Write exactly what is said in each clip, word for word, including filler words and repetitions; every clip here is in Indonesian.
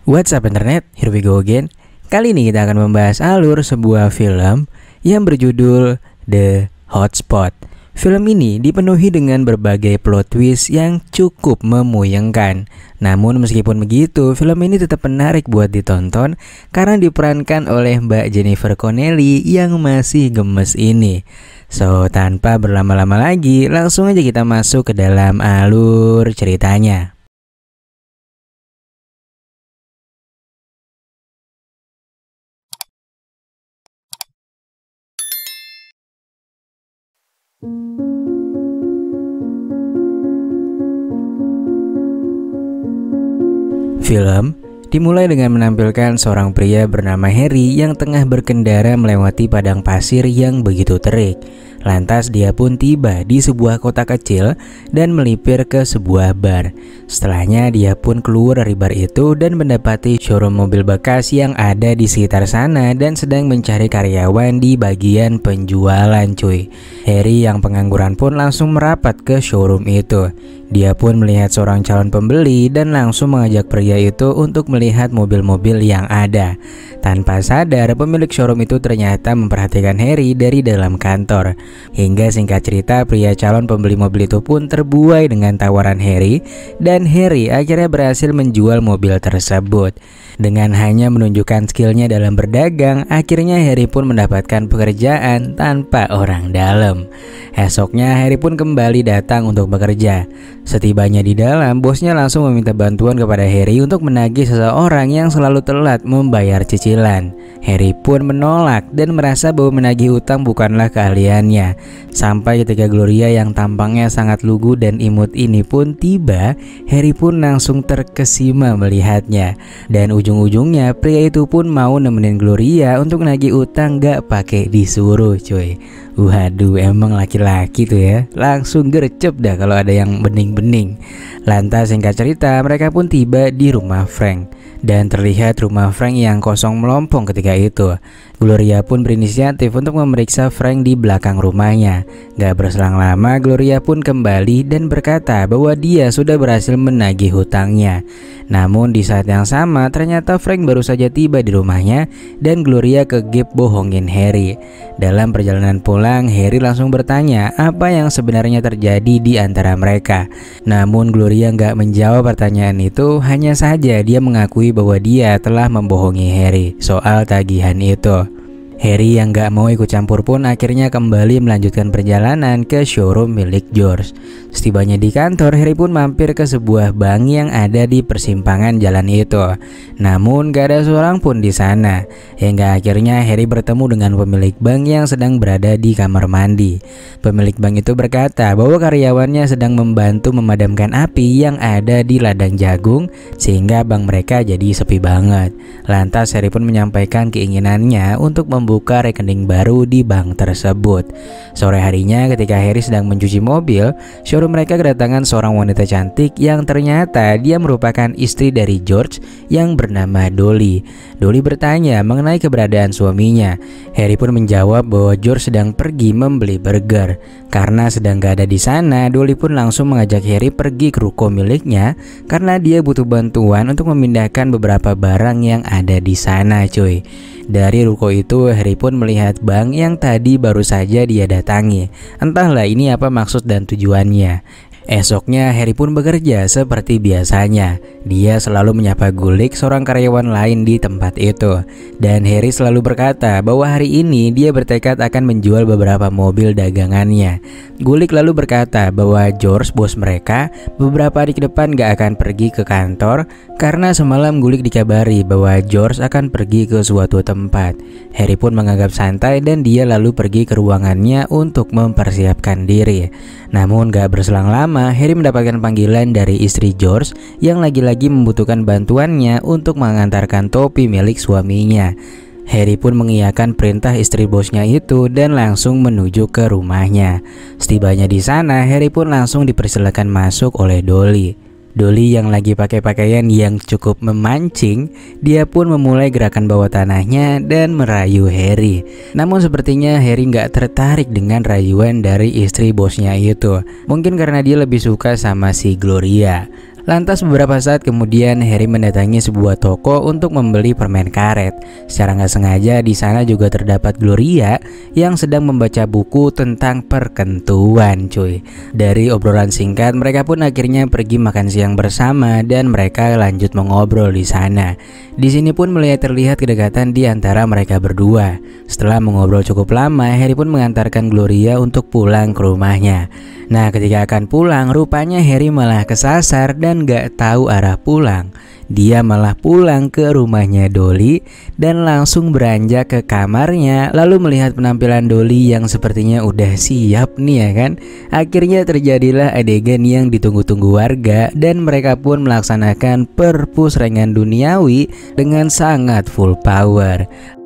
What's up internet, here we go again. Kali ini kita akan membahas alur sebuah film yang berjudul The Hotspot. Film ini dipenuhi dengan berbagai plot twist yang cukup memuyengkan. Namun meskipun begitu, film ini tetap menarik buat ditonton karena diperankan oleh Mbak Jennifer Connelly yang masih gemes ini. So, tanpa berlama-lama lagi, langsung aja kita masuk ke dalam alur ceritanya. Film dimulai dengan menampilkan seorang pria bernama Harry yang tengah berkendara melewati padang pasir yang begitu terik. Lantas dia pun tiba di sebuah kota kecil dan melipir ke sebuah bar. Setelahnya dia pun keluar dari bar itu dan mendapati showroom mobil bekas yang ada di sekitar sana dan sedang mencari karyawan di bagian penjualan cuy. Harry yang pengangguran pun langsung merapat ke showroom itu. Dia pun melihat seorang calon pembeli dan langsung mengajak pria itu untuk melihat mobil-mobil yang ada. Tanpa sadar, pemilik showroom itu ternyata memperhatikan Harry dari dalam kantor. Hingga singkat cerita, pria calon pembeli mobil itu pun terbuai dengan tawaran Harry dan Harry akhirnya berhasil menjual mobil tersebut. Dengan hanya menunjukkan skillnya dalam berdagang, akhirnya Harry pun mendapatkan pekerjaan tanpa orang dalam. Esoknya Harry pun kembali datang untuk bekerja. Setibanya di dalam, bosnya langsung meminta bantuan kepada Harry untuk menagih seseorang yang selalu telat membayar cicilan. Harry pun menolak dan merasa bahwa menagih utang bukanlah keahliannya. Sampai ketika Gloria yang tampangnya sangat lugu dan imut ini pun tiba, Harry pun langsung terkesima melihatnya. Dan ujung-ujungnya pria itu pun mau nemenin Gloria untuk nagih utang gak pakai disuruh cuy. Waduh, emang laki-laki tuh ya, langsung gercep dah kalau ada yang bening-bening. Lantas singkat cerita, mereka pun tiba di rumah Frank. Dan terlihat rumah Frank yang kosong melompong ketika itu. Gloria pun berinisiatif untuk memeriksa Frank di belakang rumahnya. Gak berselang lama, Gloria pun kembali dan berkata bahwa dia sudah berhasil menagih hutangnya. Namun di saat yang sama, ternyata Frank baru saja tiba di rumahnya dan Gloria kegep bohongin Harry. Dalam perjalanan pulang, Harry langsung bertanya apa yang sebenarnya terjadi di antara mereka. Namun Gloria gak menjawab pertanyaan itu, hanya saja dia mengakui bahwa dia telah membohongi Harry soal tagihan itu. Harry yang gak mau ikut campur pun akhirnya kembali melanjutkan perjalanan ke showroom milik George. Setibanya di kantor, Harry pun mampir ke sebuah bank yang ada di persimpangan jalan itu. Namun gak ada seorang pun di sana. Hingga akhirnya Harry bertemu dengan pemilik bank yang sedang berada di kamar mandi. Pemilik bank itu berkata bahwa karyawannya sedang membantu memadamkan api yang ada di ladang jagung sehingga bank mereka jadi sepi banget. Lantas Harry pun menyampaikan keinginannya untuk membuka buka rekening baru di bank tersebut. Sore harinya ketika Harry sedang mencuci mobil, showroom mereka kedatangan seorang wanita cantik yang ternyata dia merupakan istri dari George yang bernama Dolly. Dolly bertanya mengenai keberadaan suaminya. Harry pun menjawab bahwa George sedang pergi membeli burger. Karena sedang gak ada di sana, Dolly pun langsung mengajak Harry pergi ke ruko miliknya karena dia butuh bantuan untuk memindahkan beberapa barang yang ada di sana cuy. Dari ruko itu, Harry pun melihat bank yang tadi baru saja dia datangi. Entahlah ini apa maksud dan tujuannya. Esoknya Harry pun bekerja seperti biasanya. Dia selalu menyapa Gulik, seorang karyawan lain di tempat itu. Dan Harry selalu berkata bahwa hari ini dia bertekad akan menjual beberapa mobil dagangannya. Gulik lalu berkata bahwa George, bos mereka, beberapa hari ke depan gak akan pergi ke kantor karena semalam Gulik dikabari bahwa George akan pergi ke suatu tempat. Harry pun menganggap santai dan dia lalu pergi ke ruangannya untuk mempersiapkan diri. Namun gak berselang lama, Harry mendapatkan panggilan dari istri George yang lagi-lagi membutuhkan bantuannya untuk mengantarkan topi milik suaminya. Harry pun mengiyakan perintah istri bosnya itu dan langsung menuju ke rumahnya. Setibanya di sana, Harry pun langsung dipersilakan masuk oleh Dolly. Dolly yang lagi pakai pakaian yang cukup memancing, dia pun memulai gerakan bawah tanahnya dan merayu Harry. Namun sepertinya Harry nggak tertarik dengan rayuan dari istri bosnya itu. Mungkin karena dia lebih suka sama si Gloria. Lantas beberapa saat kemudian Harry mendatangi sebuah toko untuk membeli permen karet. Secara nggak sengaja di sana juga terdapat Gloria yang sedang membaca buku tentang perkentuan, cuy. Dari obrolan singkat mereka pun akhirnya pergi makan siang bersama dan mereka lanjut mengobrol di sana. Di sini pun mulai terlihat kedekatan di antara mereka berdua. Setelah mengobrol cukup lama, Harry pun mengantarkan Gloria untuk pulang ke rumahnya. Nah, ketika akan pulang, rupanya Harry malah kesasar dan gak tahu arah pulang. Dia malah pulang ke rumahnya Dolly dan langsung beranjak ke kamarnya. Lalu melihat penampilan Dolly yang sepertinya udah siap nih ya kan. Akhirnya terjadilah adegan yang ditunggu-tunggu warga dan mereka pun melaksanakan perpusrengan duniawi dengan sangat full power.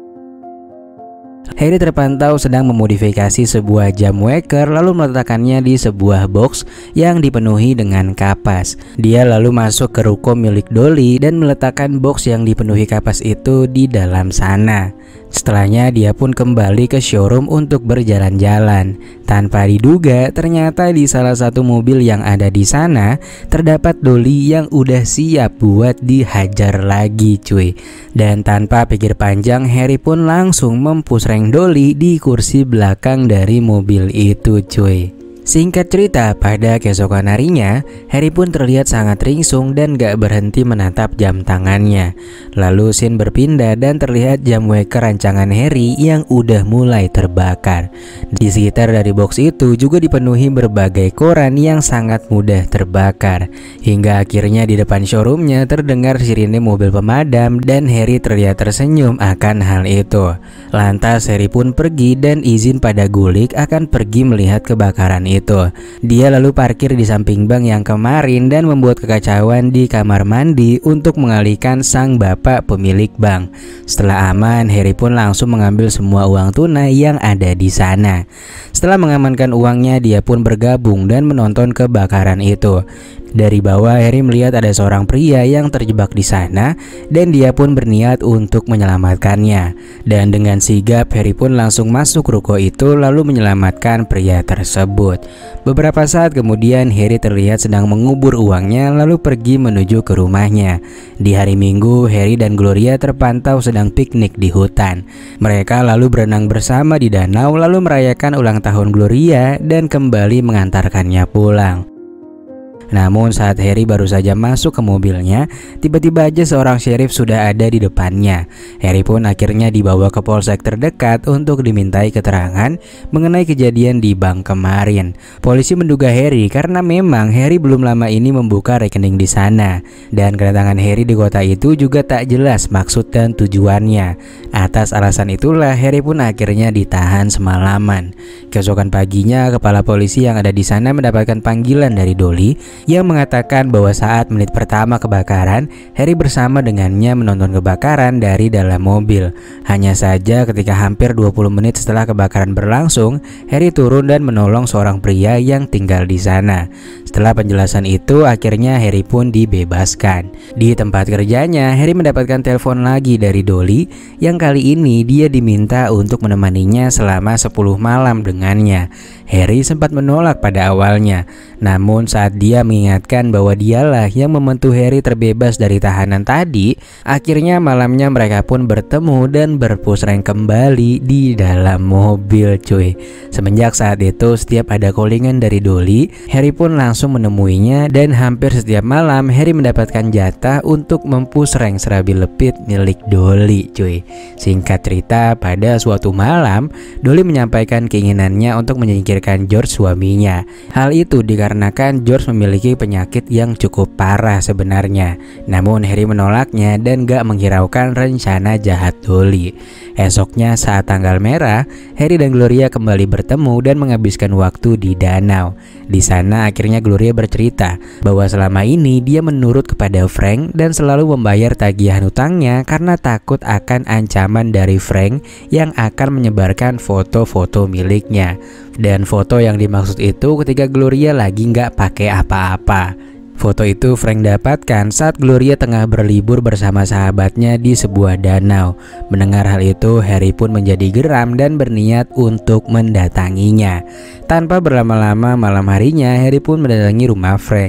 Harry terpantau sedang memodifikasi sebuah jam waker lalu meletakkannya di sebuah box yang dipenuhi dengan kapas. Dia lalu masuk ke ruko milik Dolly dan meletakkan box yang dipenuhi kapas itu di dalam sana. Setelahnya dia pun kembali ke showroom untuk berjalan-jalan. Tanpa diduga, ternyata di salah satu mobil yang ada di sana terdapat Dolly yang udah siap buat dihajar lagi, cuy. Dan tanpa pikir panjang, Harry pun langsung mempusreng Dolly di kursi belakang dari mobil itu, cuy. Singkat cerita, pada keesokan harinya, Harry pun terlihat sangat ringsung dan gak berhenti menatap jam tangannya. Lalu scene berpindah dan terlihat jam waker rancangan Harry yang udah mulai terbakar. Di sekitar dari box itu juga dipenuhi berbagai koran yang sangat mudah terbakar. Hingga akhirnya di depan showroomnya terdengar sirine mobil pemadam dan Harry terlihat tersenyum akan hal itu. Lantas Harry pun pergi dan izin pada Gulik akan pergi melihat kebakaran itu. Itu. Dia lalu parkir di samping bank yang kemarin dan membuat kekacauan di kamar mandi untuk mengalihkan sang bapak pemilik bank. Setelah aman, Harry pun langsung mengambil semua uang tunai yang ada di sana. Setelah mengamankan uangnya, dia pun bergabung dan menonton kebakaran itu. Dari bawah, Harry melihat ada seorang pria yang terjebak di sana dan dia pun berniat untuk menyelamatkannya. Dan dengan sigap, Harry pun langsung masuk ruko itu lalu menyelamatkan pria tersebut. Beberapa saat kemudian, Harry terlihat sedang mengubur uangnya lalu pergi menuju ke rumahnya. Di hari Minggu, Harry dan Gloria terpantau sedang piknik di hutan. Mereka lalu berenang bersama di danau lalu merayakan ulang tahun Gloria dan kembali mengantarkannya pulang. Namun saat Harry baru saja masuk ke mobilnya, tiba-tiba aja seorang sheriff sudah ada di depannya. Harry pun akhirnya dibawa ke polsek terdekat untuk dimintai keterangan mengenai kejadian di bank kemarin. Polisi menduga Harry karena memang Harry belum lama ini membuka rekening di sana. Dan kedatangan Harry di kota itu juga tak jelas maksud dan tujuannya. Atas alasan itulah Harry pun akhirnya ditahan semalaman. Keesokan paginya, kepala polisi yang ada di sana mendapatkan panggilan dari Dolly yang mengatakan bahwa saat menit pertama kebakaran, Harry bersama dengannya menonton kebakaran dari dalam mobil. Hanya saja ketika hampir dua puluh menit setelah kebakaran berlangsung, Harry turun dan menolong seorang pria yang tinggal di sana. Setelah penjelasan itu, akhirnya Harry pun dibebaskan. Di tempat kerjanya, Harry mendapatkan telepon lagi dari Dolly yang kali ini dia diminta untuk menemaninya selama sepuluh malam dengannya. Harry sempat menolak pada awalnya, namun saat dia mengingatkan bahwa dialah yang membantu Harry terbebas dari tahanan tadi, akhirnya malamnya mereka pun bertemu dan berpusreng kembali di dalam mobil, cuy. Semenjak saat itu, setiap ada callingan dari Dolly, Harry pun langsung menemuinya dan hampir setiap malam Harry mendapatkan jatah untuk mempusreng serabi lepit milik Dolly, cuy. Singkat cerita, pada suatu malam, Dolly menyampaikan keinginannya untuk menyingkirkan George suaminya. Hal itu dikarenakan George memiliki penyakit yang cukup parah sebenarnya. Namun Harry menolaknya dan gak menghiraukan rencana jahat Dolly. Esoknya saat tanggal merah, Harry dan Gloria kembali bertemu dan menghabiskan waktu di danau. Di sana akhirnya Gloria bercerita bahwa selama ini dia menurut kepada Frank dan selalu membayar tagihan hutangnya karena takut akan ancaman dari Frank yang akan menyebarkan foto-foto miliknya. Dan foto yang dimaksud itu ketika Gloria lagi nggak pakai apa-apa. Foto itu Frank dapatkan saat Gloria tengah berlibur bersama sahabatnya di sebuah danau. Mendengar hal itu, Harry pun menjadi geram dan berniat untuk mendatanginya. Tanpa berlama-lama, malam harinya Harry pun mendatangi rumah Frank.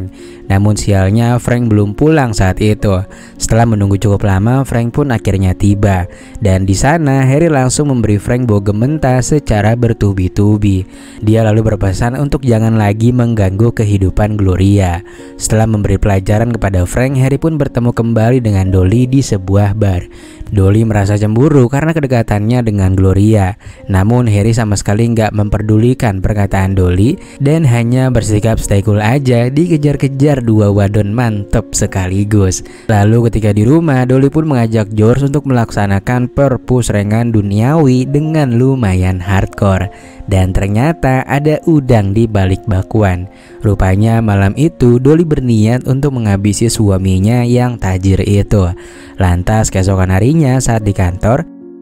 Namun sialnya Frank belum pulang saat itu. Setelah menunggu cukup lama, Frank pun akhirnya tiba. Dan di sana Harry langsung memberi Frank bogem mentah secara bertubi-tubi. Dia lalu berpesan untuk jangan lagi mengganggu kehidupan Gloria. Setelah memberi pelajaran kepada Frank, Harry pun bertemu kembali dengan Dolly di sebuah bar. Dolly merasa cemburu karena kedekatannya dengan Gloria. Namun Harry sama sekali nggak memperdulikan perkataan Dolly dan hanya bersikap stay cool aja dikejar-kejar dua wadon mantep sekaligus. Lalu ketika di rumah, Dolly pun mengajak George untuk melaksanakan perpusrengan duniawi dengan lumayan hardcore. Dan ternyata ada udang di balik bakwan. Rupanya malam itu Dolly berniat untuk menghabisi suaminya yang tajir itu. Lantas keesokan harinya saat di kantor,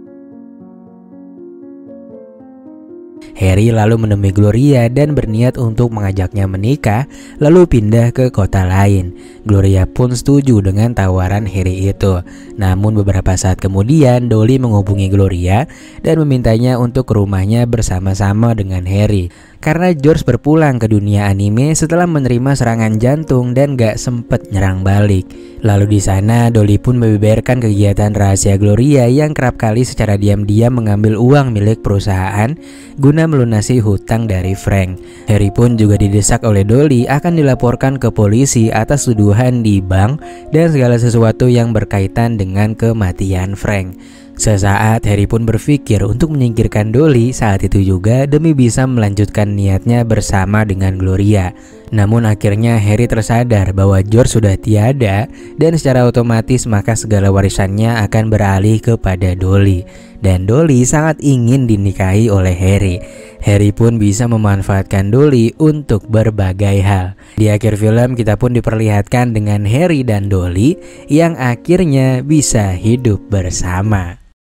Harry lalu menemui Gloria dan berniat untuk mengajaknya menikah lalu pindah ke kota lain. Gloria pun setuju dengan tawaran Harry itu. Namun beberapa saat kemudian Dolly menghubungi Gloria dan memintanya untuk ke rumahnya bersama-sama dengan Harry. Karena George berpulang ke dunia anime setelah menerima serangan jantung dan gak sempet nyerang balik. Lalu di sana Dolly pun membeberkan kegiatan rahasia Gloria yang kerap kali secara diam-diam mengambil uang milik perusahaan guna melunasi hutang dari Frank. Harry pun juga didesak oleh Dolly akan dilaporkan ke polisi atas tuduhan di bank dan segala sesuatu yang berkaitan dengan kematian Frank. Sesaat Harry pun berpikir untuk menyingkirkan Dolly saat itu juga demi bisa melanjutkan niatnya bersama dengan Gloria. Namun akhirnya Harry tersadar bahwa George sudah tiada dan secara otomatis maka segala warisannya akan beralih kepada Dolly. Dan Dolly sangat ingin dinikahi oleh Harry. Harry pun bisa memanfaatkan Dolly untuk berbagai hal. Di akhir film kita pun diperlihatkan dengan Harry dan Dolly yang akhirnya bisa hidup bersama.